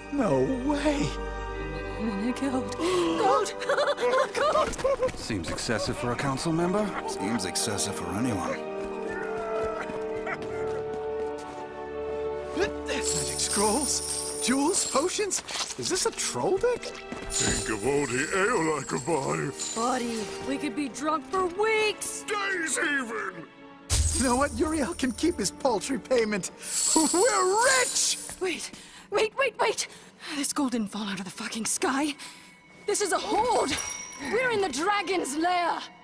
No way! Gold! Gold! Gold! Seems excessive for a council member. Seems excessive for anyone. Magic scrolls? Jewels? Potions? Is this a troll deck? Think of all the ale I could buy. Buddy, we could be drunk for weeks! Days even! You know what? Uriel can keep his paltry payment. We're rich! Wait! This gold didn't fall out of the fucking sky. This is a hold! We're in the dragon's lair!